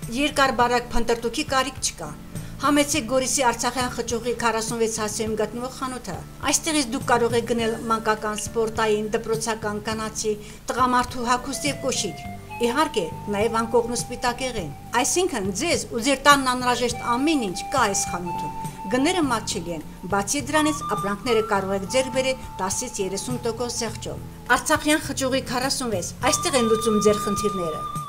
Երկար բարակ փնտրտուքի կարիք չկա։ Համեցեք Գորիսի Արցախյան խճուղի 46 հասցեում գտնվող խանութը։ Այստեղից դուք կարող եք գնել մանկական, սպորտային, դպրոցական, կանացի, տղամարդու հագուստ եւ կոշիկ։ Իհարկե, նաև անկողն ու սպիտակեղեն։ Այսինքն ձեզ ու ձեր տանն անհրաժեշտ ամեն ինչ կա այս խանութում։ Գները մատչելի են, բացի դրանից ապրանքները կարող եք ձեռք բերել 10-ից 30% զեղչով։ Արցախյան խճուղի 46, այստեղ են լուծում ձեր խնդիրները։